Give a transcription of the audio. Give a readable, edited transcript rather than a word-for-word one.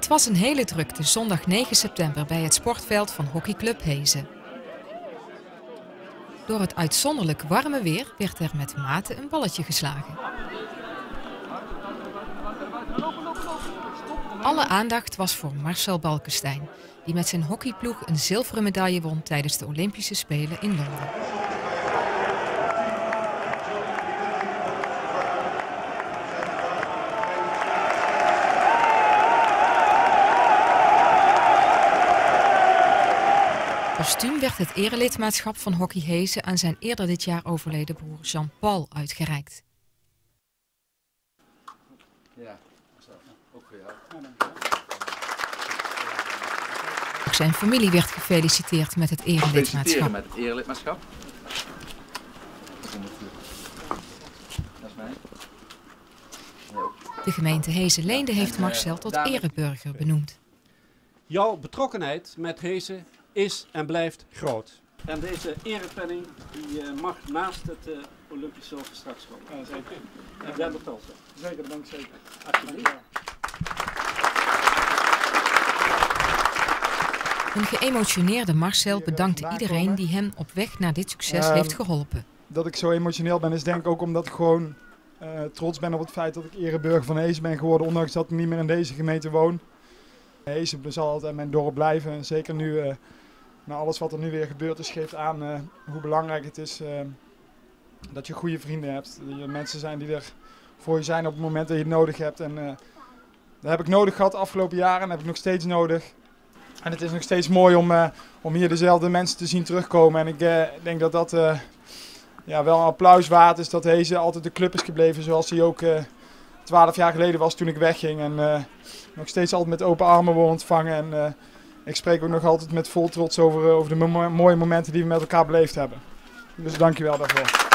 Het was een hele drukte zondag 9 september bij het sportveld van hockeyclub Hezen. Door het uitzonderlijk warme weer werd er met mate een balletje geslagen. Alle aandacht was voor Marcel Balkenstein, die met zijn hockeyploeg een zilveren medaille won tijdens de Olympische Spelen in Londen. Postuum werd het erelidmaatschap van Hockey Hezen aan zijn eerder dit jaar overleden broer Jean-Paul uitgereikt. Ja, ook voor jou. Ook zijn familie werd gefeliciteerd met het erelidmaatschap. Feliciteren met het erelidmaatschap. Dat is mij. De gemeente Hezen-Leende heeft Marcel tot ereburger benoemd. Jouw betrokkenheid met Hezen is en blijft groot. En deze erepenning die mag naast het Olympisch zilver straks komen. Ja, zeker. En jij betaalt dat. Zeker, dat ben ik zeker. Alsjeblieft. Een geëmotioneerde Marcel bedankte iedereen die hem op weg naar dit succes heeft geholpen. Dat ik zo emotioneel ben is denk ik ook omdat ik gewoon trots ben op het feit dat ik ereburger van Hezen ben geworden, ondanks dat ik niet meer in deze gemeente woon. Hezen zal altijd mijn dorp blijven en zeker nu, na alles wat er nu weer gebeurd is, geeft aan hoe belangrijk het is dat je goede vrienden hebt. Dat je mensen zijn die er voor je zijn op het moment dat je het nodig hebt. En dat heb ik nodig gehad de afgelopen jaren en dat heb ik nog steeds nodig. En het is nog steeds mooi om hier dezelfde mensen te zien terugkomen. En ik denk dat dat wel een applaus waard is dat Hezen altijd de club is gebleven zoals hij ook 12 jaar geleden was toen ik wegging. En nog steeds altijd met open armen worden ontvangen. En ik spreek ook nog altijd met vol trots over de mooie momenten die we met elkaar beleefd hebben. Dus dank je wel daarvoor.